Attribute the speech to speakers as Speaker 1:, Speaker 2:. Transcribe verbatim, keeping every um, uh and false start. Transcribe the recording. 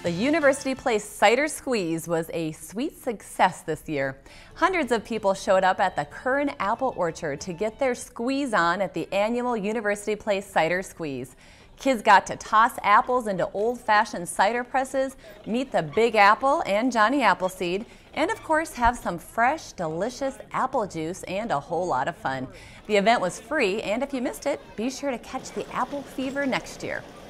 Speaker 1: The University Place Cider Squeeze was a sweet success this year. Hundreds of people showed up at the Curran Apple Orchard to get their squeeze on at the annual University Place Cider Squeeze. Kids got to toss apples into old-fashioned cider presses, meet the Big Apple and Johnny Appleseed, and of course have some fresh, delicious apple juice and a whole lot of fun. The event was free, and if you missed it, be sure to catch the apple fever next year.